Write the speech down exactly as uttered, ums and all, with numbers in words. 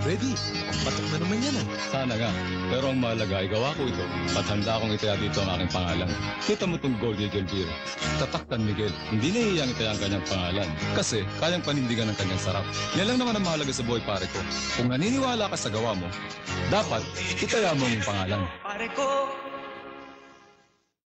Freddy, patok na naman yan ah. Sana nga. Pero ang mahalaga ay gawa ko ito at handa akong itaya dito ang aking pangalan. Kita mo itong Gold Eagle Beer. Tatak tan Miguel. Hindi nahihiyang itaya ang kanyang pangalan. Kasi kayang panindigan ang kanyang sarap. Yan lang naman ang mahalaga sa buhay pare ko. Kung naniniwala ka sa gawa mo, dapat itaya mo ang pangalan. Pare ko,